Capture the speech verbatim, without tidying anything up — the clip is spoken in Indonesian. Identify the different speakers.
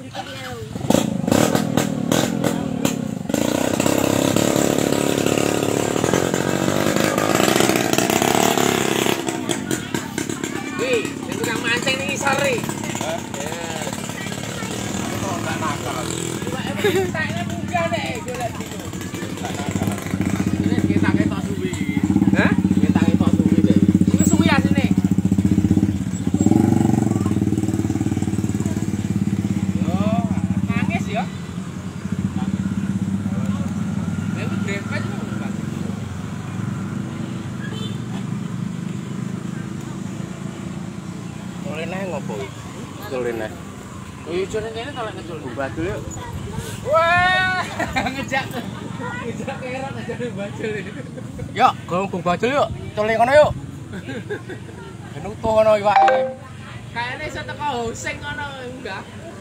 Speaker 1: Wih, yang tukang mancing nih sore.
Speaker 2: Hah?
Speaker 1: Ya.
Speaker 2: Kok enggak nakal?
Speaker 1: Cuma emang taknya muka deh, golek gitu.
Speaker 2: Enggak nakal.
Speaker 1: Ini kita ketok suwi. Hah? Kita ketok suwi deh. Ini suwi asine. Yo, nangis ya. Ya itu grepet itu, Bang.
Speaker 2: Tuleneh ngopo? Tuleneh.
Speaker 1: Oh, iya jane kene tolak ngecul.
Speaker 2: Badul yuk.
Speaker 1: Wah, ngejak. Ngejak kerot aja bajul ini.
Speaker 2: Yuk, gong badul yuk. Tule kono yuk. Genutuh kono iwake.
Speaker 1: Kayaknya iso teko hosing ngono enggak.